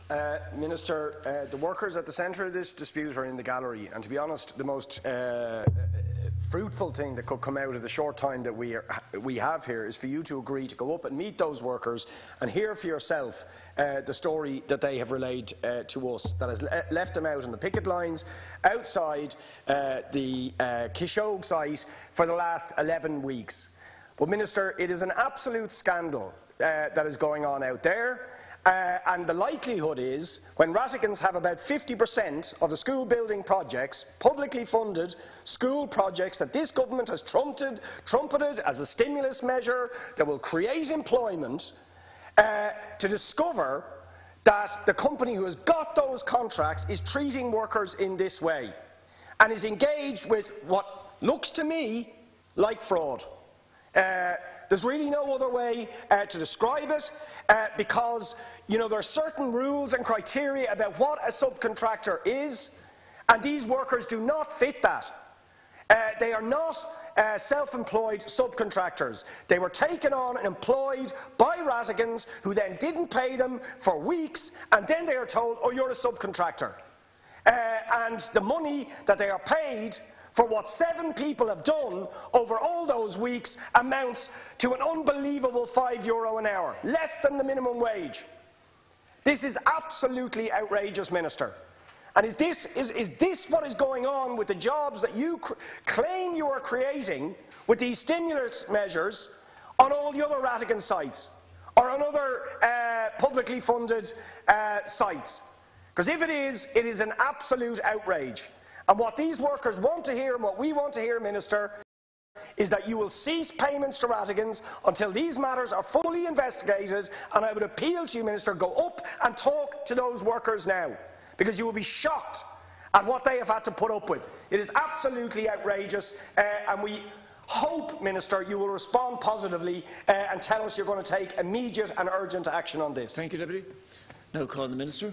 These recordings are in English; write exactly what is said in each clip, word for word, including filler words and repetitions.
Uh, Minister, uh, the workers at the centre of this dispute are in the gallery, and to be honest, the most uh, fruitful thing that could come out of the short time that we, are, we have here is for you to agree to go up and meet those workers and hear for yourself uh, the story that they have relayed uh, to us, that has le left them out on the picket lines outside uh, the uh, Kishoge site for the last eleven weeks. But, Minister, it is an absolute scandal uh, that is going on out there. Uh, and the likelihood is, when Rathegans have about fifty percent of the school building projects, publicly funded school projects that this government has trumpeted, trumpeted as a stimulus measure that will create employment, uh, to discover that the company who has got those contracts is treating workers in this way and is engaged with what looks to me like fraud. Uh, There's really no other way uh, to describe it, uh, because you know, there are certain rules and criteria about what a subcontractor is, and these workers do not fit that. Uh, they are not uh, self-employed subcontractors. They were taken on and employed by Rathegans, who then didn't pay them for weeks, and then they are told, oh, you're a subcontractor. Uh, and the money that they are paid for what seven people have done over all those weeks amounts to an unbelievable five euro an hour, less than the minimum wage. This is absolutely outrageous, Minister. And is this, is, is this what is going on with the jobs that you cr claim you are creating with these stimulus measures on all the other Rattigan sites or on other uh, publicly funded uh, sites? Because if it is, it is an absolute outrage. And what these workers want to hear, and what we want to hear, Minister, is that you will cease payments to Rattigans until these matters are fully investigated. And I would appeal to you, Minister, go up and talk to those workers now, because you will be shocked at what they have had to put up with. It is absolutely outrageous, uh, and we hope, Minister, you will respond positively uh, and tell us you're going to take immediate and urgent action on this. Thank you, Deputy. Now call on the Minister.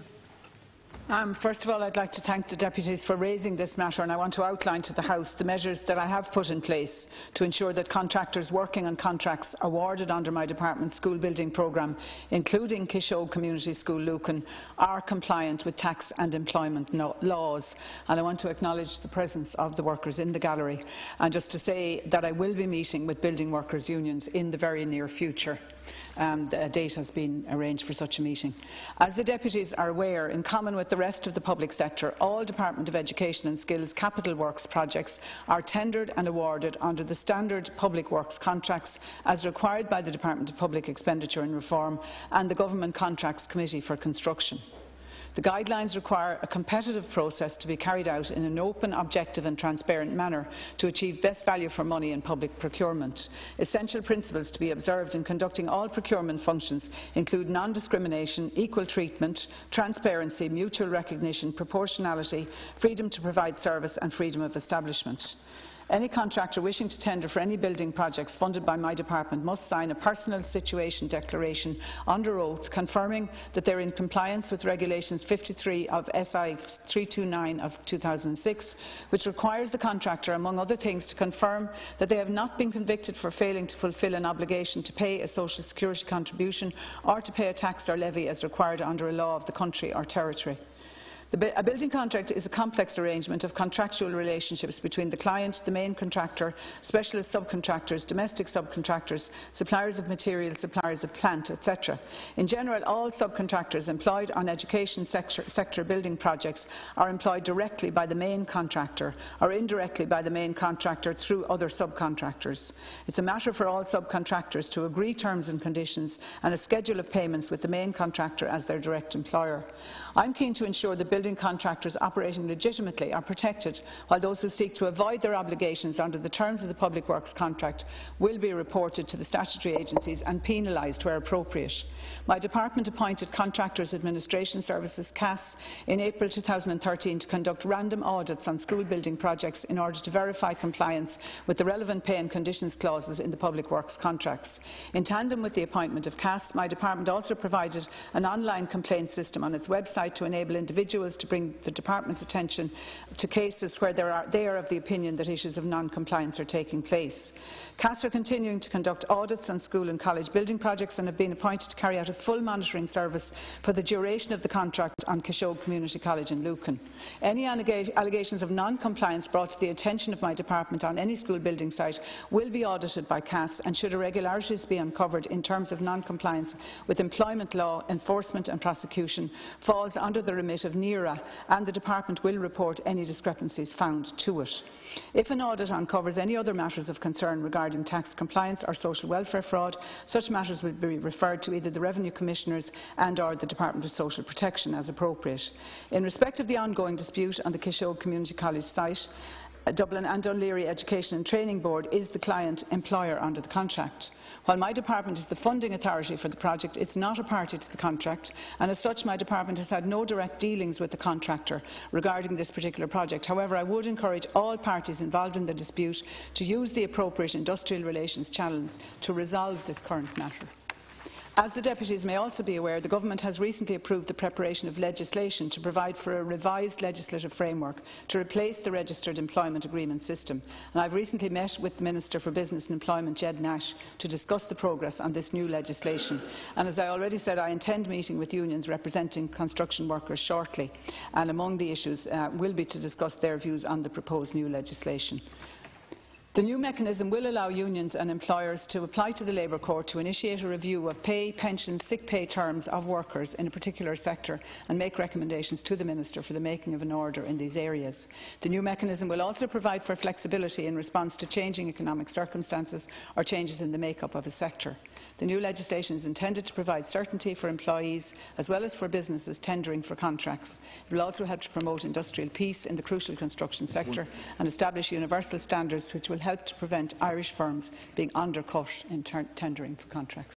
Um, first of all, I'd like to thank the deputies for raising this matter, and I want to outline to the House the measures that I have put in place to ensure that contractors working on contracts awarded under my department's school building programme, including Kishoge Community School Lucan, are compliant with tax and employment no laws. And I want to acknowledge the presence of the workers in the gallery, and just to say that I will be meeting with building workers' unions in the very near future. Um, a date has been arranged for such a meeting. As the deputies are aware, in common with the rest of the public sector, all Department of Education and Skills capital works projects are tendered and awarded under the standard public works contracts as required by the Department of Public Expenditure and Reform and the Government Contracts Committee for Construction. The guidelines require a competitive process to be carried out in an open, objective and transparent manner to achieve best value for money in public procurement. Essential principles to be observed in conducting all procurement functions include non-discrimination, equal treatment, transparency, mutual recognition, proportionality, freedom to provide service and freedom of establishment. Any contractor wishing to tender for any building projects funded by my department must sign a personal situation declaration under oath confirming that they are in compliance with Regulations fifty-three of S I three two nine of two thousand six, which requires the contractor, among other things, to confirm that they have not been convicted for failing to fulfil an obligation to pay a social security contribution or to pay a tax or levy as required under a law of the country or territory. The, a building contract is a complex arrangement of contractual relationships between the client, the main contractor, specialist subcontractors, domestic subcontractors, suppliers of materials, suppliers of plant, et cetera. In general, all subcontractors employed on education sector, sector building projects are employed directly by the main contractor or indirectly by the main contractor through other subcontractors. It's a matter for all subcontractors to agree terms and conditions and a schedule of payments with the main contractor as their direct employer. I'm keen to ensure the building contractors operating legitimately are protected, while those who seek to avoid their obligations under the terms of the Public Works contract will be reported to the statutory agencies and penalised where appropriate. My department appointed Contractors Administration Services C A S in April two thousand thirteen to conduct random audits on school building projects in order to verify compliance with the relevant pay and conditions clauses in the Public Works contracts. In tandem with the appointment of C A S, my department also provided an online complaint system on its website to enable individuals as to bring the Department's attention to cases where there are, they are of the opinion that issues of non-compliance are taking place. C A S are continuing to conduct audits on school and college building projects and have been appointed to carry out a full monitoring service for the duration of the contract on Kishoge Community College in Lucan. Any allegations of non-compliance brought to the attention of my department on any school building site will be audited by C A S, and should irregularities be uncovered in terms of non-compliance with employment law, enforcement and prosecution falls under the remit of N E R A, and the department will report any discrepancies found to it. If an audit uncovers any other matters of concern regarding tax compliance or social welfare fraud, such matters will be referred to either the Revenue Commissioners and or the Department of Social Protection as appropriate. In respect of the ongoing dispute on the Kishoge Community College site, Dublin and Dún Laoghaire Education and Training Board is the client employer under the contract. While my department is the funding authority for the project, it is not a party to the contract, and as such my department has had no direct dealings with the contractor regarding this particular project. However, I would encourage all parties involved in the dispute to use the appropriate industrial relations channels to resolve this current matter. As the deputies may also be aware, the Government has recently approved the preparation of legislation to provide for a revised legislative framework to replace the registered employment agreement system. And I have recently met with the Minister for Business and Employment, Jed Nash, to discuss the progress on this new legislation. And as I already said, I intend meeting with unions representing construction workers shortly, and among the issues uh, will be to discuss their views on the proposed new legislation. The new mechanism will allow unions and employers to apply to the Labour Court to initiate a review of pay, pensions, sick pay terms of workers in a particular sector and make recommendations to the Minister for the making of an order in these areas. The new mechanism will also provide for flexibility in response to changing economic circumstances or changes in the make-up of a sector. The new legislation is intended to provide certainty for employees as well as for businesses tendering for contracts. It will also help to promote industrial peace in the crucial construction sector and establish universal standards which will help to prevent Irish firms being undercut in tendering for contracts.